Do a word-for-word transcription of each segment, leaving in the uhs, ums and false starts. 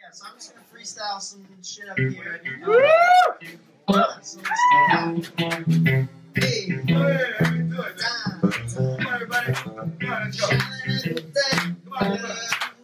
Yeah, so I'm just gonna freestyle some shit up here. Uh, so let's do it. Hey, Hey, do it. time, Come on, everybody. Come on, let's go. Come on, come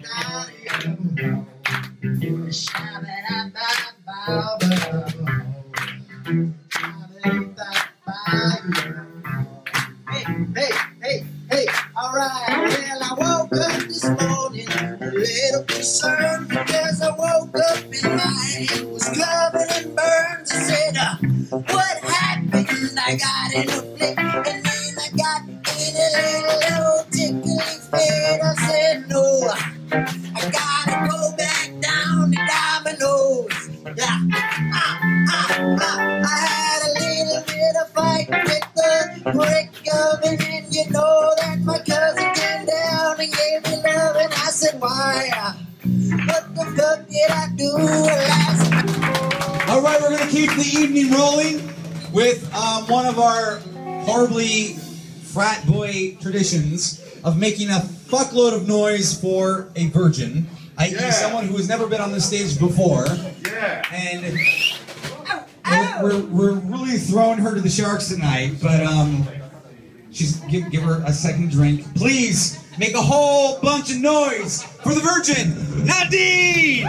Hey, hey, hey, hey, alright. Well, I woke up this morning a little concerned because I woke up and my head was covered in burns. I said, uh, what happened? I got in a flip and then I got in a little tickling fit. I said, no, I gotta go back down to Domino's. Yeah, ah, ah, ah. I had a little bit of fight with the brick oven, and you know that my cousin came down and gave me love, and I said, why? What the fuck did I do last night? All right, we're gonna keep the evening rolling with um, one of our horribly frat boy traditions of making a fuckload of noise for a virgin, that is Yeah. someone who has never been on this stage before. Yeah. And we're, we're, we're really throwing her to the sharks tonight, but um, she's give, give her a second drink. Please make a whole bunch of noise for the virgin, Nadine!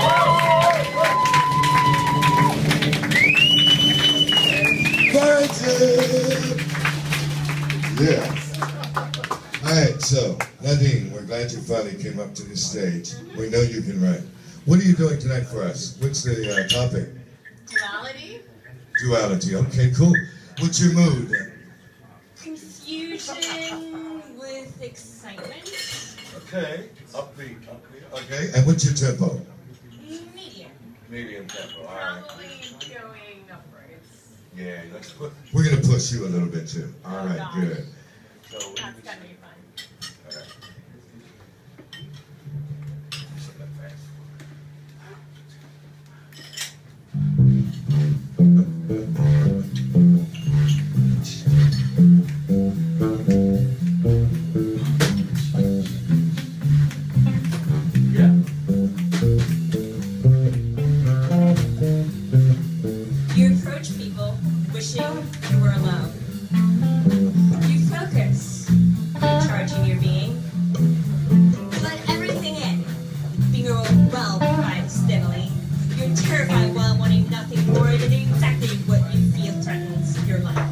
Virgin! Yeah. Alright, so, Nadine, we're glad you finally came up to the stage. We know you can write. What are you doing tonight for us? What's the uh, topic? Duality? Duality. Okay, cool. What's your mood? Confusion with excitement. Okay. Upbeat. Upbeat. Okay, and what's your tempo? Medium. Medium tempo. All right. Probably going upwards. Yeah, let's put. We're going to push you a little bit too. All right, gosh. good. So, That's gonna be fun. all right. So that fast. Yeah. You approach people wishing you were alone. You focus, charging your being. You let everything in, being overwhelmed by steadily. You're terrified while wanting nothing more than exactly what you feel threatens your life.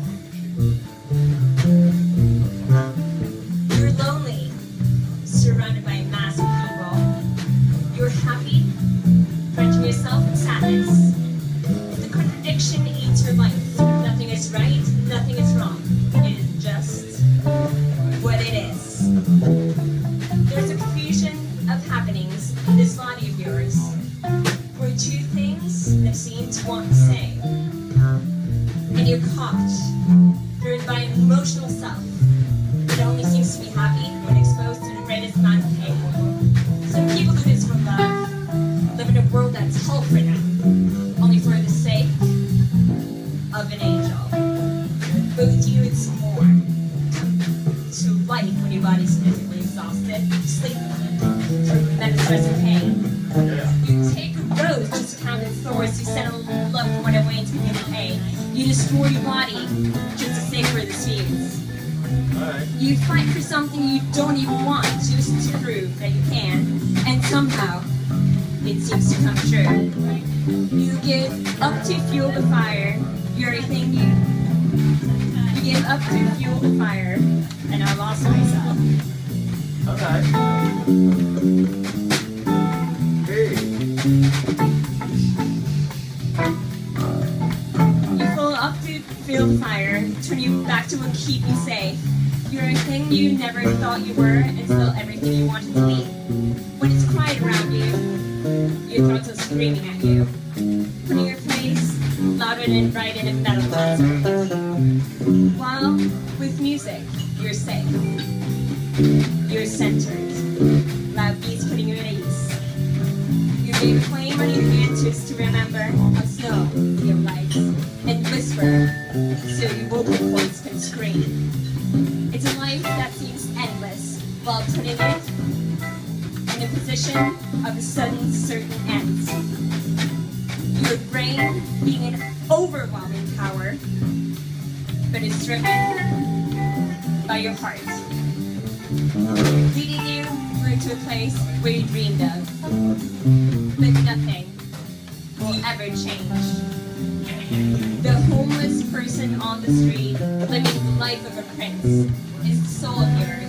You're lonely, surrounded by a mass of people. You're happy, finding yourself in sadness. The contradiction eats your life. Nothing is right, nothing is wrong. It is just what it is. There's a confusion of happenings in this body of yours, where two things that seem to want to say. And you're caught, driven by an emotional self that only seems to be happy when exposed to the greatest amount of pain. Some people do this for love, live in a world that's hell for them, only for the sake of an angel. But with you, it's more. To life when your body's physically exhausted, sleep tremendous pain. You take a rose just to count the thorns, you send a loved one away to begin the pain. You destroy your body just to savor the seeds. Alright. You fight for something you don't even want just to prove that you can, and somehow it seems to come true. You give up to fuel the fire, you're everything you You give up to fuel the fire, and I lost myself. Alright. Hey. You fill up to fuel the fire, turn you back to what keep you safe. You're a thing you never thought you were, and still everything you wanted to be. When it's quiet around you, your thoughts are screaming at you. Putting your face louder than right in a metal concert. While with music, you're safe. You're centered. Loud beats putting you at ease. You may claim on your hand just to remember how snow your lights and whisper so your vocal cords can scream. It's a life that seems endless while putting it in a position vision of a sudden certain end. Your brain being an overwhelming power, but is driven by your heart, leading you through to a place where you dreamed of, but nothing will ever change. The homeless person on the street living the life of a prince is the soul of yours.